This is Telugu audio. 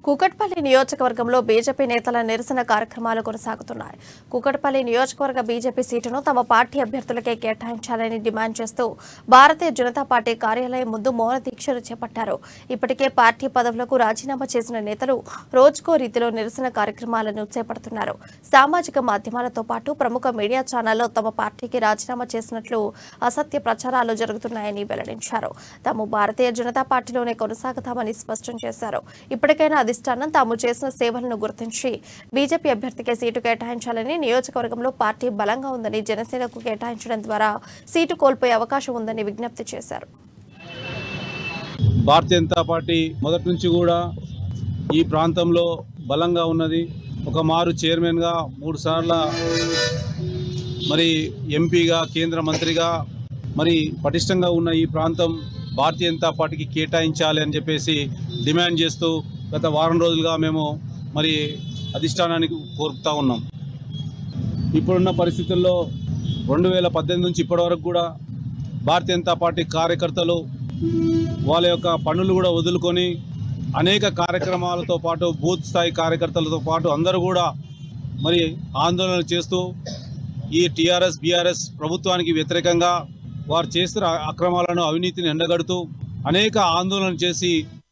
కూకట్పల్లి నియోజకవర్గంలో బీజేపీ నేతల నిరసన కార్యక్రమాలు కొనసాగుతున్నాయి. కూకట్పల్లి నియోజకవర్గ బీజేపీ సీటును తమ పార్టీ అభ్యర్థులకే కేటాయించాలని డిమాండ్ చేస్తూ భారతీయ జనతా పార్టీ కార్యాలయం ముందు మౌన దీక్షలు చేపట్టారు. ఇప్పటికే పార్టీ పదవులకు రాజీనామా చేసిన నేతలు రోజుకో రీతిలో నిరసన కార్యక్రమాలను చేపడుతున్నారు. సామాజిక మాధ్యమాలతో పాటు ప్రముఖ మీడియా ఛానల్లో తమ పార్టీకి రాజీనామా చేసినట్లు అసత్య ప్రచారాలు జరుగుతున్నాయని వెల్లడించారు. తాము భారతీయ జనతా పార్టీలోనే కొనసాగుతామని స్పష్టం చేశారు. ఇప్పటికైనా అధిష్టానం తాము చేసిన సేవలను గుర్తించి బీజేపీ అభ్యర్థికి సీటు కేటాయించాలని, నియోజకవర్గంలో పార్టీ బలంగా ఉందని జనసేనకు కేటాయించడం ద్వారా సీటు కోల్పోయే అవకాశం ఉందని విజ్ఞప్తి చేశారు. భారతీయ జనతా పార్టీ మొదటి నుంచి కూడా ఈ ప్రాంతంలో బలంగా ఉన్నది. ఒక మారు చైర్మన్గా 3 సార్ల మరి ఎంపీగా కేంద్ర మంత్రిగా మరి పటిష్టంగా ఉన్న ఈ ప్రాంతం భారతీయ జనతా పార్టీకి కేటాయించాలి అని చెప్పేసి డిమాండ్ చేస్తూ గత వారం రోజులుగా మేము మరి అధిష్టానానికి కోరుతా ఉన్నాం. ఇప్పుడున్న పరిస్థితుల్లో 2018 నుంచి ఇప్పటి వరకు కూడా భారతీయ జనతా పార్టీ కార్యకర్తలు వాళ్ళ యొక్క పనులు కూడా వదులుకొని అనేక కార్యక్రమాలతో పాటు బూత్ స్థాయి కార్యకర్తలతో పాటు అందరూ కూడా మరి ఆందోళనలు చేస్తూ ఈ టీఆర్ఎస్ బీఆర్ఎస్ ప్రభుత్వానికి వ్యతిరేకంగా వారు చేస్తున్న అక్రమాలను, అవినీతిని ఎండగడుతూ అనేక ఆందోళనలు చేసి